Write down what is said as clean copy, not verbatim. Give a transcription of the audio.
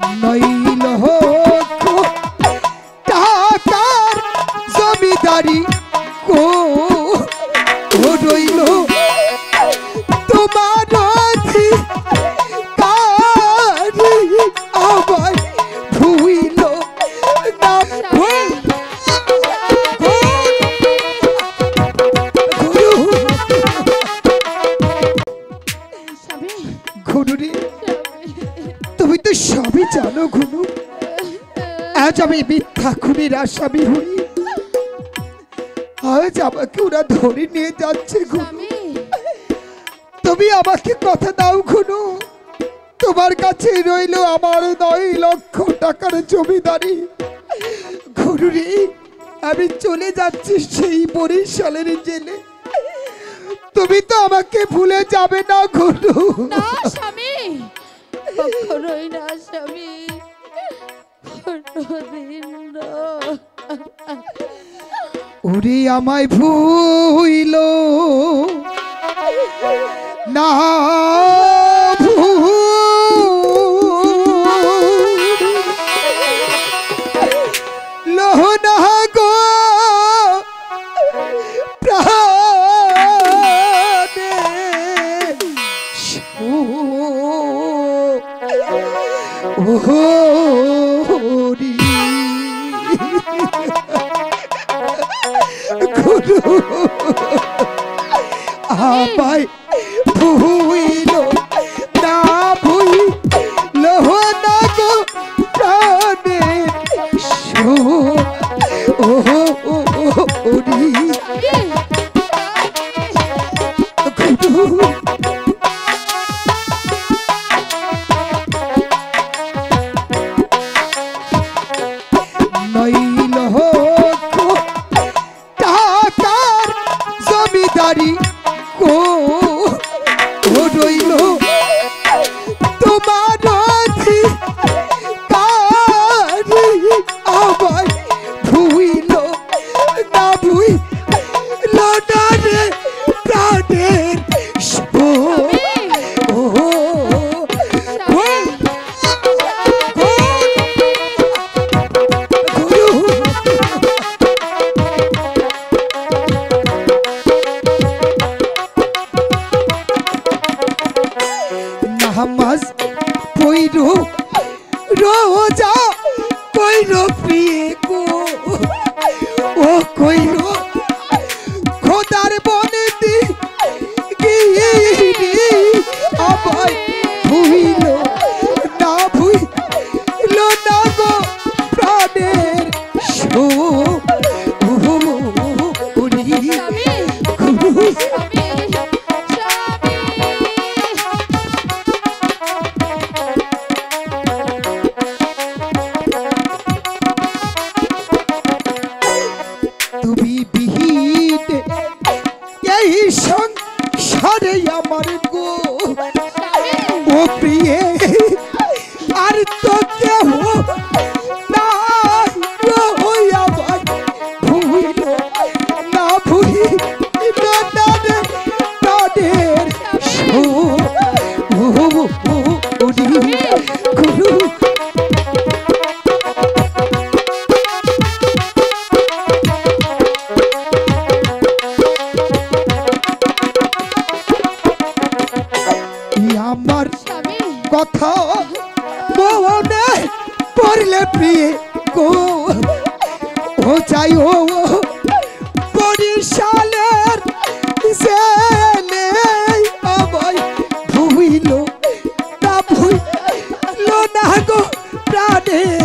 নইল টাকার জমিদারি কো রইল তোমার আমায় ভুইল ঘুনুরি তুমি তো সবই জানো ঘুনু আজ আমি মিথ্যা খুনের আসামি হই আজ আমাকে ওরা ধরে নিয়ে যাচ্ছে ঘুনু তুমি আমাকে কথা দাও ঘুনু তোমার কাছে রইল আমার 9 লক্ষ টাকার জমিদারি ঘুনুরি আমি চলে যাচ্ছি সেই বরিশালের জেলে তুমি তো আমাকে ভুলে যাবে না ঘুনু না স্বামী কখনোই না স্বামী কোনদিন না ওরে আমায় ভুইল না লোহনা গো প্রাণে ওহরি আমায় ভুইল না ভুইল না গো প্রাণে ওহরি নইল টাকার জমিদারি কো রইল তোমার আমায় ভুইল না ভুইল না রে প্রাণের নামাজ পইরো রোজা কইরো প্রিয়ে গো ও কইরো খোদার বনেতি গিয়ে আমায় ভুইল না ভুইল না গো প্রাণের তুমি বিহীন এই সংসারে আমার গো ও প্রিয়ে আর তো কেহ নাই আমায় ভুইল না ভুইল না রে প্রাণের গুরু আমার কথা মনে পড়লে প্রিয়ে গো ও চাই ও বরিশালের জেলে আমায় ভুইল না ভুইল না গো প্রাণের